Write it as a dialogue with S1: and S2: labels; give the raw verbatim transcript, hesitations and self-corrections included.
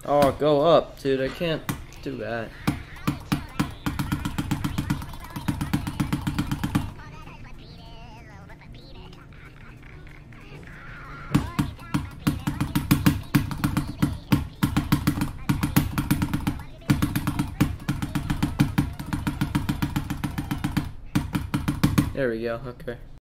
S1: Oh, go up, dude. I can't do that. There we go. Okay.